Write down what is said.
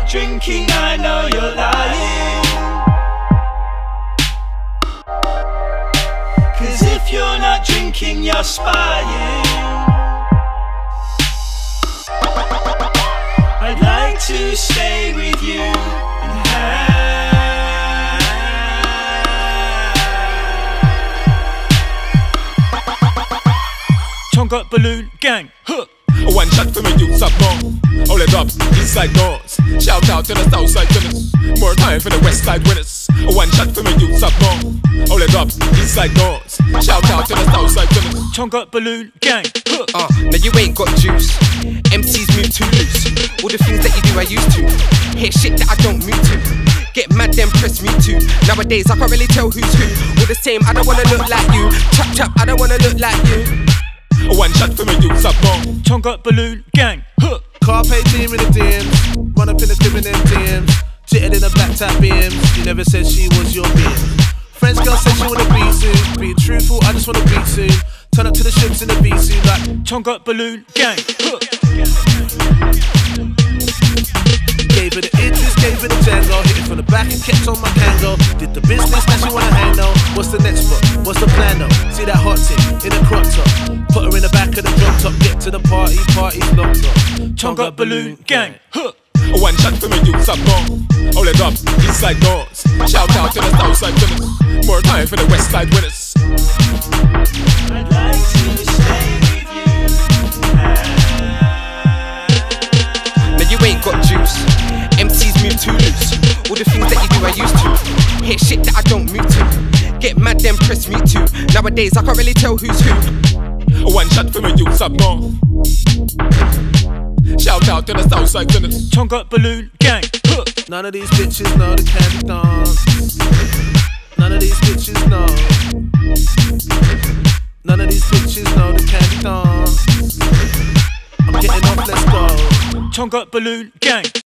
not drinking, I know you're lying. Cause if you're not drinking, you're spying. I'd like to stay with you and have Tonga balloon gang, huh. One shot for me youths up north. Hold it up, east side north. Shout out to the south side winners. More time for the west side winners. One shot for me youths up north. Hold it up, east side north. Shout out to the south side winners. Tonga balloon gang, huh. Now you ain't got juice. MCs move too loose. All the things that you do I used to. Hear shit that I don't move to. Get mad then press me too. Nowadays I can't really tell who's who. All the same, I don't wanna look like you. Chop chop, I don't wanna look like you. One shot for me youths up north. Tonga balloon gang, huh. Carpe diem in the DMs. Run up in the crib in them DMs. Jitted in a black top BMs. You never said she was your BM. French girl said she wanna be soon. Being truthful, I just wanna be soon. Turn up to the ships in the V suit like Tonga balloon gang, huh. Gave her the interest, gave her the Django. Hit it from the back and kept on my Kango. Did the business, now she wanna hang though. What's the next spot? What's the plan though? See that hot chick in a crop top. Put her in the back of the drop top. Get to the party, party's locked up. Tonga balloon gang, huh. One shot for me youths up north. Hold it up, east side north. Shout out to the south side winners. More time for the west side winners. I'd like to stay with you. Now you ain't got juice. MCs move too loose. All the things that you do I used to. Hear shit that I don't move to. Get mad then press me too. Nowadays I can't really tell who's who. One shot for me youths up north. Shout out to the south side winners. Tonga balloon gang, huh. None of these bitches know the candy dance. None of these bitches know. None of these bitches know the candy dance. I'm getting off, let's go. Tonga balloon gang.